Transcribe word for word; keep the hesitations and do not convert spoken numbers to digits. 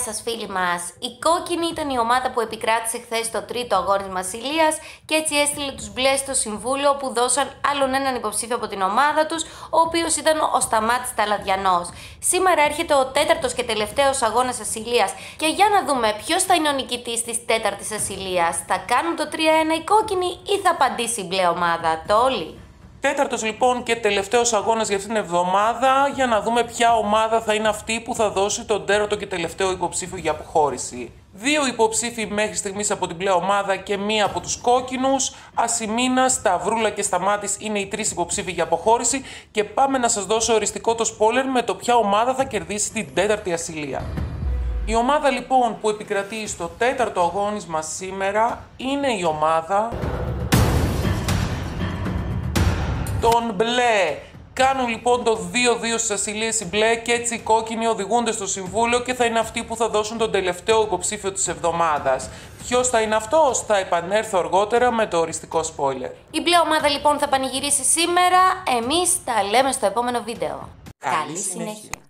σας φίλοι μας. Η κόκκινη ήταν η ομάδα που επικράτησε χθες το τρίτο αγώνισμα Ηλίας και έτσι έστειλε τους μπλε στο συμβούλιο που δώσαν άλλον έναν υποψήφιο από την ομάδα τους, ο οποίος ήταν ο Σταμάτης Ταλαδιανός. Σήμερα έρχεται ο τέταρτος και τελευταίος αγώνας Ασυλίας και για να δούμε ποιος θα είναι ο νικητής της τέταρτης Ασυλίας. Θα κάνουν το τρία ένα οι κόκκινοι ή θα απαντήσει η μπλε ομάδα, το όλοι. Τέταρτος λοιπόν και τελευταίος αγώνας για αυτήν την εβδομάδα, για να δούμε ποια ομάδα θα είναι αυτή που θα δώσει τον τέταρτο και τελευταίο υποψήφιο για αποχώρηση. Δύο υποψήφοι μέχρι στιγμής από την μπλε ομάδα και μία από τους κόκκινους. Ασημίνα, Σταυρούλα και Σταμάτης είναι οι τρεις υποψήφοι για αποχώρηση και πάμε να σας δώσω οριστικό το spoiler με το ποια ομάδα θα κερδίσει την τέταρτη Ασυλία. Η ομάδα λοιπόν που επικρατεί στο τέταρτο αγώνισμα σήμερα είναι η ομάδα των μπλε. Κάνουν λοιπόν το δύο δύο στις Ασυλίες οι μπλε και έτσι οι κόκκινοι οδηγούνται στο συμβούλιο και θα είναι αυτοί που θα δώσουν τον τελευταίο υποψήφιο της εβδομάδας. Ποιος θα είναι αυτός, θα επανέλθω αργότερα με το οριστικό spoiler. Η μπλε ομάδα λοιπόν θα πανηγυρίσει σήμερα, εμείς τα λέμε στο επόμενο βίντεο. Καλή Καλή συνέχεια. συνέχεια.